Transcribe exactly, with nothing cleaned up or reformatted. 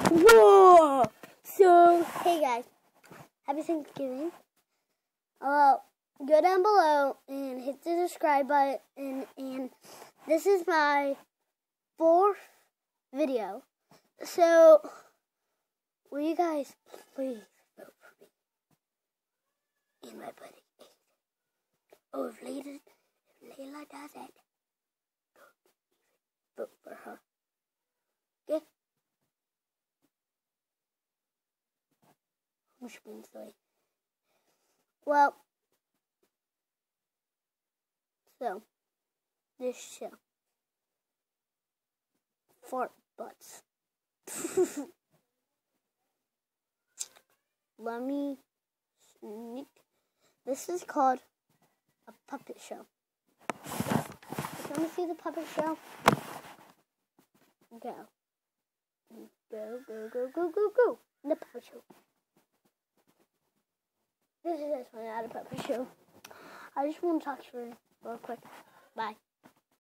Whoa! So, hey guys, happy Thanksgiving. Uh, go down below and hit the subscribe button, and, and this is my fourth video. So, will you guys please vote for me and my buddy Aiden? Oh, if Layla, if Layla does it, vote for her. Okay? Which means three. Well, so, this show. Fart butts. Let me sneak. This is called a puppet show. Let me see the puppet show. Go. Go, go, go, go, go, go. The puppet show. This is this one, not a puppet show. I just want to talk to her real quick. Bye.